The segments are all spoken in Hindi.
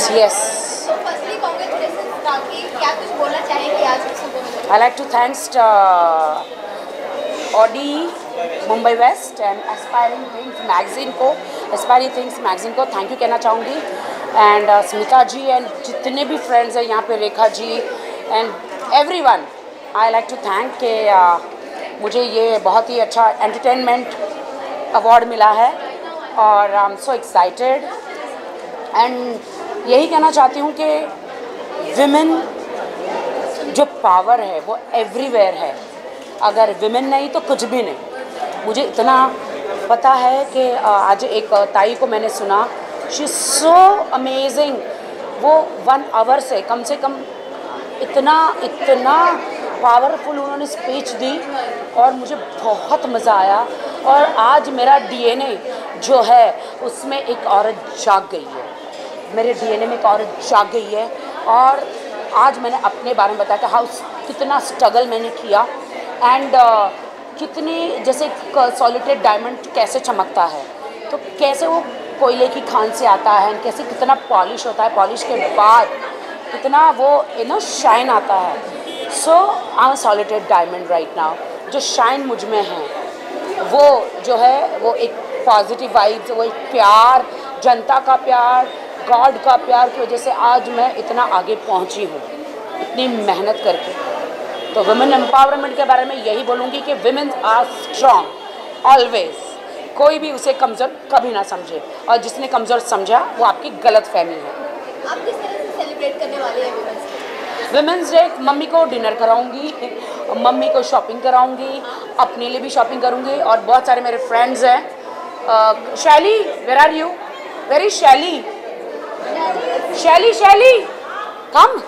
Yes. So firstly, congratulations काकी, क्या कुछ बोलना चाहेंगे आज सुबह में? I like to thanks Audi Mumbai West and Aspiring Things magazine को थैंक यू कहना चाहूँगी एंड स्मिता जी एंड जितने भी फ्रेंड्स हैं यहाँ पे, Rekha ji and everyone, I like to thank के मुझे ये बहुत ही अच्छा एंटरटेनमेंट अवार्ड मिला है और I am so excited and यही कहना चाहती हूँ कि विमेन जो पावर है वो एवरीवेयर है, अगर विमेन नहीं तो कुछ भी नहीं। मुझे इतना पता है कि आज एक ताई को मैंने सुना, शी इज़ सो अमेजिंग, वो 1 आवर से कम इतना पावरफुल उन्होंने स्पीच दी और मुझे बहुत मज़ा आया। और आज मेरा डीएनए जो है उसमें एक औरत जाग गई है, मेरे डीएनए में एक औरत जाग गई है और आज मैंने अपने बारे में बताया कि कितना स्ट्रगल मैंने किया एंड कितनी, जैसे सॉलिटेड डायमंड कैसे चमकता है तो कैसे वो कोयले की खान से आता है, कैसे कितना पॉलिश होता है, पॉलिश के बाद कितना वो शाइन आता है। So I am solitaire diamond right now. जो शाइन मुझ में है वो जो है वो एक पॉजिटिव वाइब्स, वो एक प्यार, जनता का प्यार, गॉड का प्यार की वजह से आज मैं इतना आगे पहुंची हूँ, इतनी मेहनत करके। तो वुमेन एम्पावरमेंट के बारे में यही बोलूँगी कि विमेन आर स्ट्रॉन्ग ऑलवेज, कोई भी उसे कमज़ोर कभी ना समझे और जिसने कमज़ोर समझा वो आपकी गलत फहमी है। आप किस तरह से सेलिब्रेट करने वाले हैं वुमेंस डे? मम्मी को डिनर कराऊंगी, मम्मी को शॉपिंग कराऊंगी, अपने लिए भी शॉपिंग करूंगी और बहुत सारे मेरे फ्रेंड्स हैं। Shaili, where are you? Where is Shaili? Shaili come.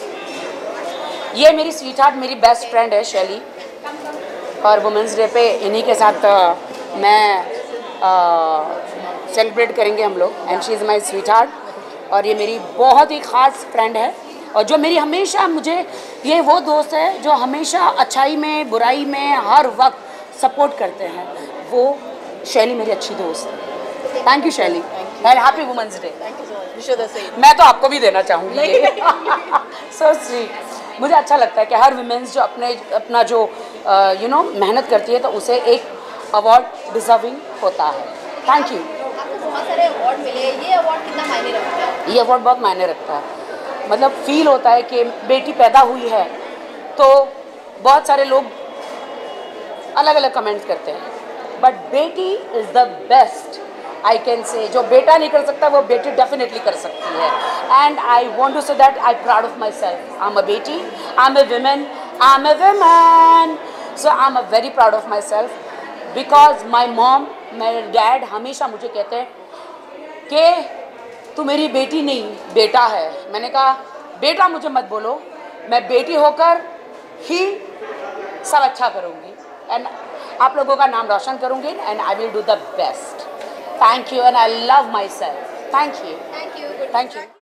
ये मेरी स्वीट हार्ट, मेरी बेस्ट फ्रेंड है शैली और वुमेंस डे पे इन्हीं के साथ मैं सेलिब्रेट करेंगे हम लोग and she is my sweetheart और ये मेरी बहुत ही ख़ास फ्रेंड है और जो मेरी हमेशा, मुझे ये वो दोस्त है जो हमेशा अच्छाई में बुराई में हर वक्त सपोर्ट करते हैं, वो शैली मेरी अच्छी दोस्त है। Thank you Shaili and happy women's day. मैं तो आपको भी देना चाहूँगी। So sweet. मुझे अच्छा लगता है कि हर वुमेन्स जो अपना जो मेहनत करती है तो उसे एक अवार्ड डिजर्विंग होता है। Thank you. आपको बहुत सारे अवार्ड मिले, ये अवार्ड कितना मायने रखता है? ये अवार्ड बहुत मायने रखता है, मतलब फील होता है कि बेटी पैदा हुई है तो बहुत सारे लोग अलग अलग कमेंट्स करते हैं, बट बेटी is the best I can say. जो बेटा नहीं कर सकता वो बेटी डेफिनेटली कर सकती है and I want to say that I proud of myself. I am a बेटी, I am a women, I am a woman, so I am a very proud of myself because my mom, मेरे डैड हमेशा मुझे कहते हैं कि तू मेरी बेटी नहीं बेटा है। मैंने कहा बेटा मुझे मत बोलो, मैं बेटी होकर ही सब अच्छा करूँगी एंड आप लोगों का नाम रोशन करूँगी and I will do the best. Thank you and I love myself. Thank you. Thank you. Thank you.